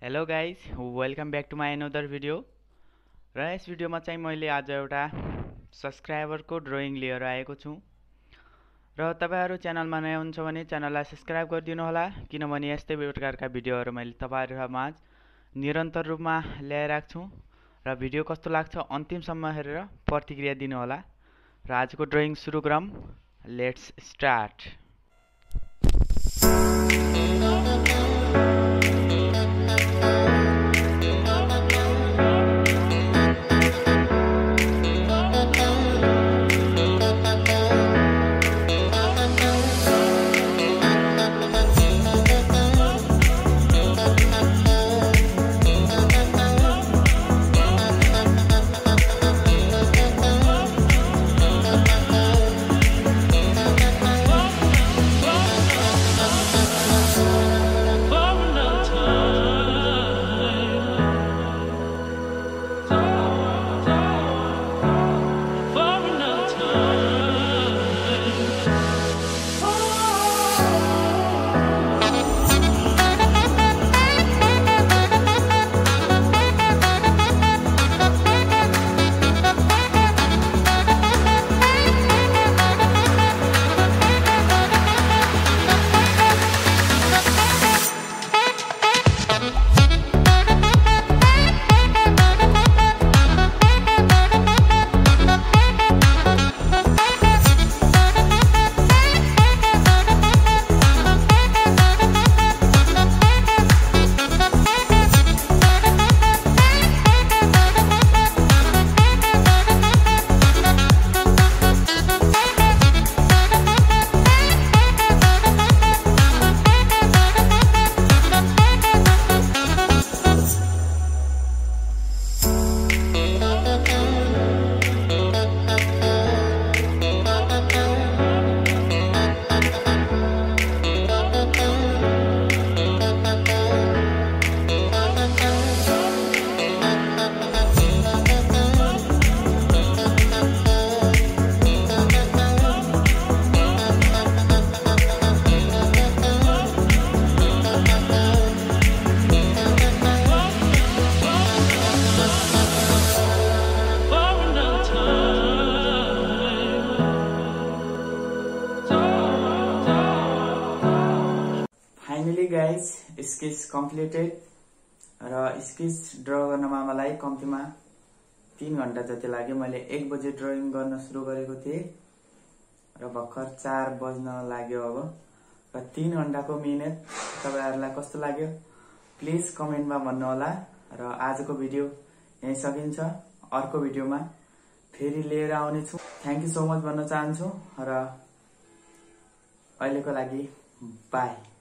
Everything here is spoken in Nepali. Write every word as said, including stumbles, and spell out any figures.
Hello guys, welcome back to my another video. र यस भिडियोमा चाहिँ मैले आज एउटा सब्सक्राइबरको ड्रइङ लिएर आएको छु। र तपाईहरु च्यानलमा नयाँ हुनुहुन्छ भने च्यानललाई सब्सक्राइब गरिदिनु होला, किनभने यस्तै प्रकारका भिडियोहरु मैले तपाईहरुमाझ निरन्तर रूपमा ल्याइराख्छु छु। र भिडियो कस्तो लाग्छ अन्तिमसम्म हेरेर प्रतिक्रिया दिनु होला। र आजको ड्रइङ सुरु गरौँ। Let's start. Finally guys, sketch completed. र स्केच ड्र गर्नमा मलाई कम्तीमा तीन घण्टा जति लाग्यो। मैले एक बजे ड्रइङ गर्न सुरु गरेको थिएँ र भर्खर चार बज्न लाग्यो अब। र तीन घण्टाको मिहिनेत तपाईहरुलाई कस्तो लाग्यो प्लिज कमेन्टमा भन्नु होला। र आजको भिडियो यही सकिन्छ। अर्को भिडियोमा फेरि लिएर आउने छु। थ्यांक यू सो मच भन्न चाहन्छु। र अहिलेको लागि बाई।